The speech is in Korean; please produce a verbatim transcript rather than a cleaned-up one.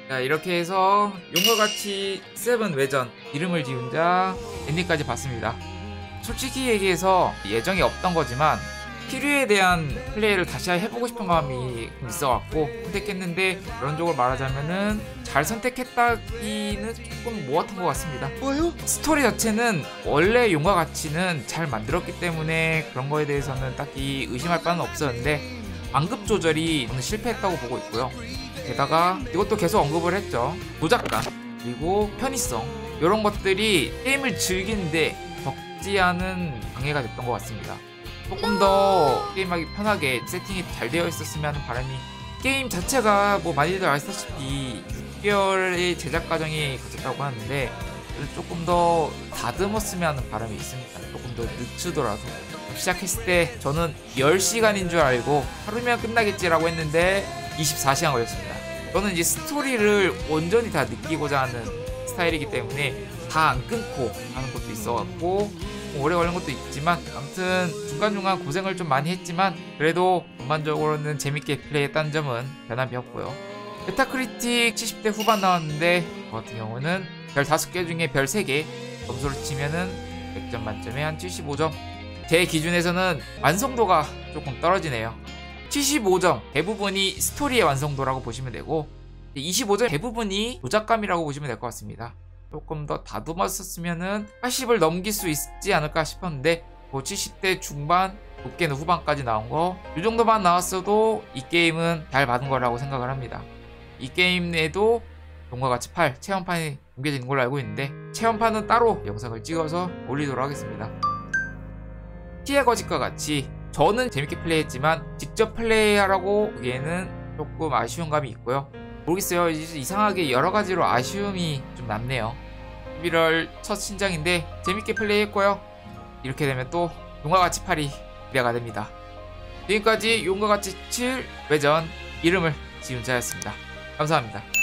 자, 이렇게 해서 용과 같이 세븐 외전 이름을 지은 자 엔딩까지 봤습니다. 솔직히 얘기해서 예정이 없던 거지만 피류에 대한 플레이를 다시 해보고 싶은 마음이 있어갖고 선택했는데, 그런 쪽으로 말하자면은 잘 선택했다기는 조금 모았던 것 같습니다. 뭐요? 스토리 자체는 원래 용과 같이는 잘 만들었기 때문에 그런 거에 대해서는 딱히 의심할 바는 없었는데, 완급 조절이 저는 실패했다고 보고 있고요. 게다가 이것도 계속 언급을 했죠. 조작감 그리고 편의성, 이런 것들이 게임을 즐기는데 적지 않은 방해가 됐던 것 같습니다. 조금 더 게임하기 편하게 세팅이 잘 되어 있었으면 하는 바람이, 게임 자체가 뭐 많이들 아시다시피 육 개월의 제작 과정이 거쳤다고 하는데 조금 더 다듬었으면 하는 바람이 있습니다. 조금 더 늦추더라도. 시작했을 때 저는 열 시간인 줄 알고 하루면 끝나겠지라고 했는데 이십사 시간 걸렸습니다. 저는 이제 스토리를 온전히 다 느끼고자 하는 스타일이기 때문에 다 안 끊고 하는 것도 있어갖고 오래 걸린 것도 있지만, 아무튼 중간중간 고생을 좀 많이 했지만 그래도 전반적으로는 재밌게 플레이했다는 점은 변함이 없고요. 메타크리틱 칠십 대 후반 나왔는데 저 같은 경우는 별 다섯 개 중에 별 세 개, 점수를 치면은 백 점 만점에 한 칠십오 점. 제 기준에서는 완성도가 조금 떨어지네요. 칠십오 점 대부분이 스토리의 완성도라고 보시면 되고, 이십오 점 대부분이 조작감이라고 보시면 될 것 같습니다. 조금 더 다듬었었으면은 팔십을 넘길 수 있지 않을까 싶었는데, 뭐 칠십 대 중반, 높게는 후반까지 나온 거, 이 정도만 나왔어도 이 게임은 잘 받은 거라고 생각을 합니다. 이 게임에도 용과 같이 팔 체험판이 공개되는 걸로 알고 있는데, 체험판은 따로 영상을 찍어서 올리도록 하겠습니다. 피해 거짓과 같이 저는 재밌게 플레이했지만 직접 플레이하라고 보기에는 조금 아쉬운 감이 있고요. 모르겠어요. 이상하게 여러가지로 아쉬움이 좀 남네요. 십일월 첫 신작인데 재밌게 플레이했고요. 이렇게 되면 또 용과 같이 팔이 기대가 됩니다. 지금까지 용과 같이 칠 외전 이름을 지은 자였습니다. 감사합니다.